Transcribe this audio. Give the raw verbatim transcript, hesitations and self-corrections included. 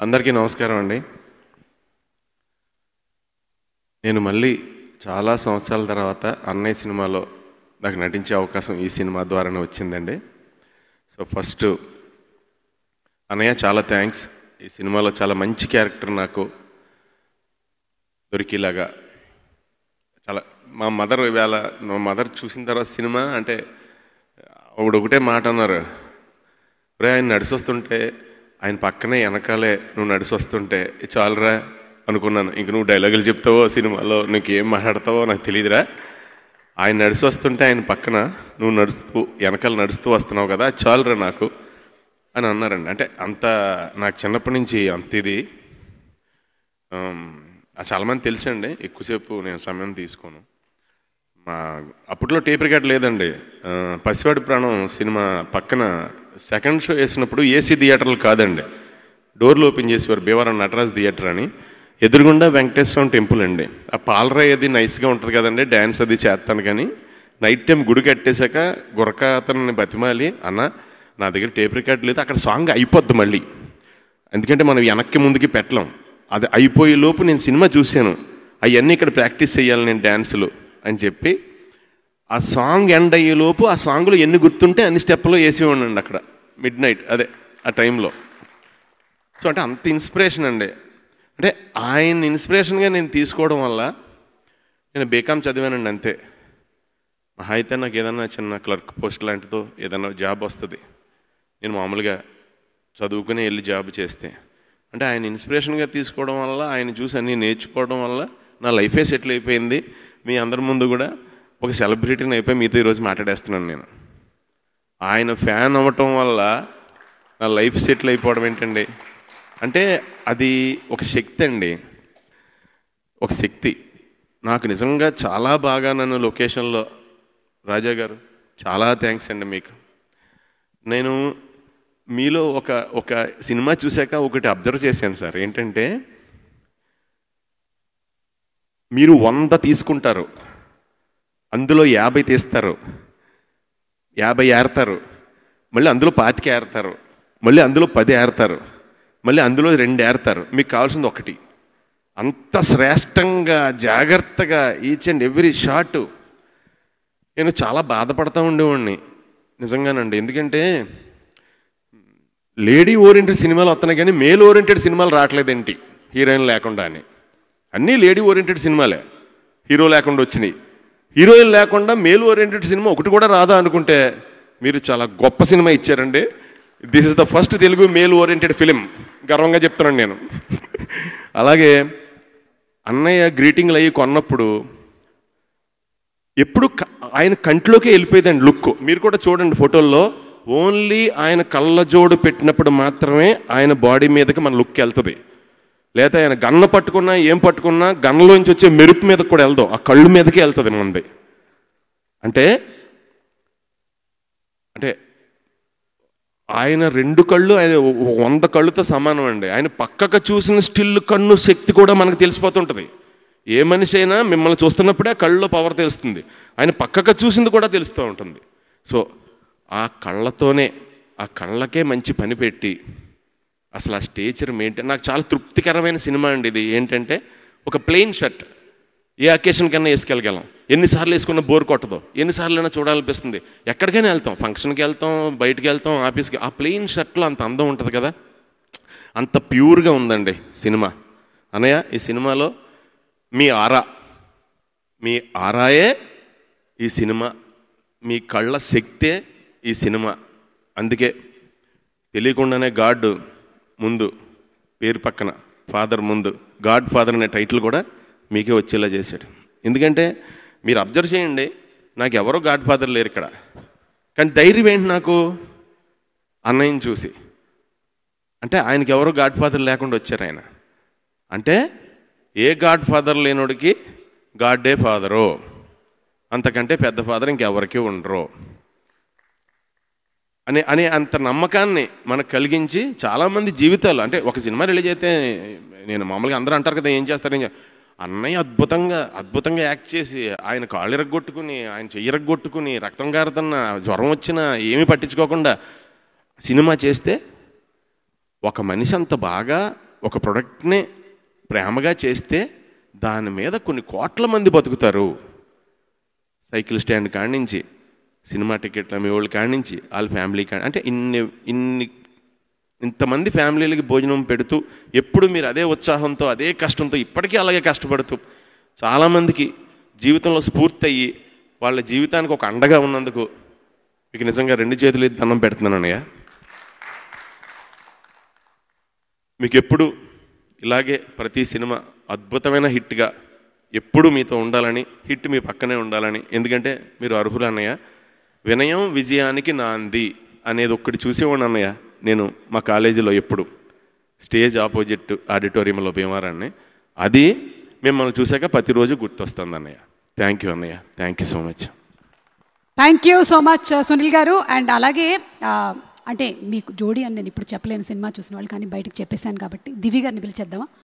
అందరికీ నమస్కారం అండి. నేను మళ్ళీ చాలా సంవత్సరాల తర్వాత అన్నయ్య సినిమాలో నాకు నటించే అవకాశం ఈ సినిమా ద్వారానే వచ్చిందండి. సో ఫస్ట్ అన్నయ్య చాలా థ్యాంక్స్. ఈ సినిమాలో చాలా మంచి క్యారెక్టర్ నాకు దొరికేలాగా చాలా మా మదర్ ఇవాళ మా మదర్ చూసిన తర్వాత సినిమా అంటే ఒకడు ఒకటే మాట అన్నారు, రే ఆయన నడిచొస్తుంటే ఆయన పక్కనే వెనకాలే నువ్వు నడిచొస్తుంటే చాలురా అనుకున్నాను. ఇంక నువ్వు డైలాగులు చెప్తావో సినిమాలో నీకు ఏం మాట్లాడతావో నాకు తెలియదురా, ఆయన నడిచి వస్తుంటే ఆయన పక్కన నువ్వు నడుస్తూ వెనకాల నడుస్తూ వస్తున్నావు కదా చాలురా నాకు అని అన్నారండి. అంటే అంత నాకు చిన్నప్పటి నుంచి అంత ఇది చాలామంది తెలుసండి. ఎక్కువసేపు నేను సమయం తీసుకోను. మా అప్పట్లో టేప్ రికార్డ్ లేదండి. పసివాడి ప్రాణం సినిమా పక్కన సెకండ్ షో వేసినప్పుడు ఏసీ థియేటర్లు కాదండి, డోర్లు ఓపెన్ చేసేవారు. భీమవరం నటరాజ్ థియేటర్ అని, ఎదురుగుండా వెంకటేశ్వరం టెంపుల్ అండి. ఆ పాలరాయి అది నైస్గా ఉంటుంది కదండి, డ్యాన్స్ అది చేస్తాను. కానీ నైట్ టైం గుడి కట్టేశాక గురక అతన్ని బతిమాలి, అన్న నా దగ్గర టేప్ రికార్డ్ లేదు, అక్కడ సాంగ్ అయిపోద్ది మళ్ళీ, ఎందుకంటే మనం వెనక్కి ముందుకి పెట్టలేం. అది అయిపోయే లోపు నేను సినిమా చూశాను, అవన్నీ ఇక్కడ ప్రాక్టీస్ చేయాలి నేను డ్యాన్సులు అని చెప్పి ఆ సాంగ్ ఎండ్ అయ్యేలోపు ఆ సాంగ్లో ఎన్ని గుర్తుంటే అన్ని స్టెప్లో వేసి ఉండండి అక్కడ మిడ్ నైట్ అదే ఆ టైంలో. సో అంటే అంత ఇన్స్పిరేషన్ అండి. అంటే ఆయన ఇన్స్పిరేషన్గా నేను తీసుకోవడం వల్ల నేను బీకామ్ చదివానండి అంతే. మహా అయితే నాకు ఏదన్నా చిన్న క్లర్క్ పోస్ట్ లాంటిదో ఏదన్నా జాబ్ వస్తుంది, నేను మామూలుగా చదువుకుని వెళ్ళి జాబ్ చేస్తే. అంటే ఆయన ఇన్స్పిరేషన్గా తీసుకోవడం వల్ల, ఆయన చూసి అన్నీ నేర్చుకోవడం వల్ల నా లైఫే సెటిల్ అయిపోయింది. మీ అందరి ముందు కూడా ఒక సెలబ్రిటీని అయిపోయి మీతో ఈరోజు మాట్లాడేస్తున్నాను నేను. ఆయన ఫ్యాన్ అవ్వటం వల్ల నా లైఫ్ సెటిల్ అయిపోవడం ఏంటండి అంటే అది ఒక శక్తి అండి, ఒక శక్తి. నాకు నిజంగా చాలా బాగా నన్ను లొకేషన్లో రాజా గారు చాలా థ్యాంక్స్ అండి మీకు. నేను మీలో ఒక ఒక సినిమా చూశాక ఒకటి అబ్జర్వ్ చేశాను సార్, ఏంటంటే మీరు వంద తీసుకుంటారు, అందులో యాభై తీస్తారు, యాభై ఏరతారు, మళ్ళీ అందులో పాతిక ఏరతారు, మళ్ళీ అందులో పది ఏరతారు, మళ్ళీ అందులో రెండు ఏరతారు. మీకు కావాల్సింది ఒకటి. అంత శ్రేష్టంగా జాగ్రత్తగా ఈచ్ అండ్ ఎవ్రీ షాట్. నేను చాలా బాధపడతా ఉండేవాడిని నిజంగానండి. ఎందుకంటే లేడీ ఓరియంటెడ్ సినిమాలు వస్తున్నాయి కానీ మేల్ ఓరియంటెడ్ సినిమాలు రావట్లేదేంటి హీరోయిన్ లేకుండా అని. అన్నీ లేడీ ఓరియంటెడ్ సినిమాలే, హీరో లేకుండా వచ్చినాయి. హీరోయిన్ లేకుండా మేల్ ఓరియంటెడ్ సినిమా ఒకటి కూడా రాదా అనుకుంటే మీరు చాలా గొప్ప సినిమా ఇచ్చారండి. This is the first Telugu male oriented film, గర్వంగా చెప్తున్నాను నేను. అలాగే అన్నయ్య గ్రీటింగ్లు అయ్యి కొన్నప్పుడు ఎప్పుడు ఆయన కంట్లోకే వెళ్ళిపోయేదండి లుక్. మీరు కూడా చూడండి ఫోటోల్లో, ఓన్లీ ఆయన కళ్ళజోడు పెట్టినప్పుడు మాత్రమే ఆయన బాడీ మీదకి మన లుక్ వెళ్తుంది. లేదా ఆయన గన్న పట్టుకున్నా ఏం పట్టుకున్నా గన్నలోంచి వచ్చే మెరుపు మీదకి కూడా వెళ్దాం, ఆ కళ్ళు మీదకి వెళ్తుంది మంది. అంటే అంటే ఆయన రెండు కళ్ళు ఆయన వంద కళ్ళుతో సమానం అండి. ఆయన పక్కకు చూసిన స్టిల్ కన్ను శక్తి కూడా మనకు తెలిసిపోతుంటుంది. ఏ మనిషి అయినా మిమ్మల్ని చూస్తున్నప్పుడే కళ్ళలో పవర్ తెలుస్తుంది, ఆయన పక్కకు చూసింది కూడా తెలుస్తూ ఉంటుంది. సో ఆ కళ్ళతోనే, ఆ కళ్ళకే మంచి పని పెట్టి అసలు ఆ స్టేచర్ మెయింటైన్, నాకు చాలా తృప్తికరమైన సినిమా అండి ఇది. ఏంటంటే ఒక ప్లెయిన్ షర్ట్ ఏ అకేషన్ కన్నా వేసుకెళ్ళగలం, ఎన్నిసార్లు వేసుకున్నా బోర్ కొట్టదు, ఎన్నిసార్లు అయినా చూడాలనిపిస్తుంది, ఎక్కడికైనా వెళ్తాం, ఫంక్షన్కి వెళ్తాం, బయటికి వెళ్తాం, ఆఫీస్కి. ఆ ప్లెయిన్ షర్ట్లో అంత అందం ఉంటుంది కదా, అంత ప్యూర్గా ఉందండి సినిమా. అన్నయ్య ఈ సినిమాలో మీ ఆరా, మీ ఆరాయే ఈ సినిమా, మీ కళ్ళ శక్తే ఈ సినిమా. అందుకే తెలియకుండానే గాడ్ ముందు పేరు పక్కన ఫాదర్ ముందు గాడ్ ఫాదర్ అనే టైటిల్ కూడా మీకే వచ్చేలా చేశాడు. ఎందుకంటే మీరు అబ్జర్వ్ చేయండి, నాకు ఎవరో గాడ్ ఫాదర్ లేరు ఇక్కడ, కానీ ధైర్యం ఏంటి నాకు అన్నయ్యని చూసి. అంటే ఆయనకి ఎవరో గాడ్ ఫాదర్ లేకుండా వచ్చారు ఆయన. అంటే ఏ గాడ్ ఫాదర్ లేనోడికి గాడ్డే ఫాదరు, అంతకంటే పెద్ద ఫాదర్ ఇంకెవరికి ఉండరు అని అనే అంత నమ్మకాన్ని మనకు కలిగించి చాలామంది జీవితాలు. అంటే ఒక సినిమా రిలీజ్ అయితే నేను మామూలుగా అందరూ అంటారు కదా ఏం చేస్తారు, ఏం అన్నయ్య అద్భుతంగా అద్భుతంగా యాక్ట్ చేసి ఆయన కాళ్ళు ఇరగొట్టుకుని, ఆయన చెయ్యి ఇరగొట్టుకుని, రక్తం గారుతున్న, జ్వరం వచ్చినా ఏమీ పట్టించుకోకుండా సినిమా చేస్తే ఒక మనిషి అంత బాగా ఒక ప్రొడక్ట్ని ప్రేమగా చేస్తే దాని మీద కొన్ని కోట్ల మంది బతుకుతారు. సైకిల్ స్టాండ్ కాడి నుంచి, సినిమా టికెట్లు అమ్మే వాళ్ళు కాడి నుంచి, వాళ్ళ ఫ్యామిలీ కాడి, అంటే ఇన్ని ఇన్ని ఇంతమంది ఫ్యామిలీలకి భోజనం పెడుతూ ఎప్పుడు మీరు అదే ఉత్సాహంతో అదే కష్టంతో ఇప్పటికీ అలాగే కష్టపడుతూ చాలామందికి జీవితంలో స్ఫూర్తి అయ్యి వాళ్ళ జీవితానికి ఒక అండగా ఉన్నందుకు మీకు నిజంగా రెండు చేతులు దండం పెడుతున్నాను అన్నయ్య. మీకు ఎప్పుడు ఇలాగే ప్రతి సినిమా అద్భుతమైన హిట్గా ఎప్పుడు మీతో ఉండాలని, హిట్ మీ పక్కనే ఉండాలని, ఎందుకంటే మీరు అర్హులు అన్నయ్య. వినయం విజయానికి నాంది అనేది ఒక్కటి చూసేవాడిని అన్నయ్య నేను మా కాలేజీలో ఎప్పుడు, స్టేజ్ ఆపోజిట్ ఆడిటోరియంలో భీమారాన్ని. అది మిమ్మల్ని చూశాక ప్రతిరోజు గుర్తొస్తుంది అన్నయ్య. థ్యాంక్ యూ అన్నయ్య, thank you so much. Thank you so much Sunil గారు. అండ్ అలాగే అంటే మీకు జోడీ అని నేను ఇప్పుడు చెప్పలేను, సినిమా చూసిన వాళ్ళు, కానీ బయటకు చెప్పేశాను కాబట్టి దివి గారిని పిలిచేద్దామా?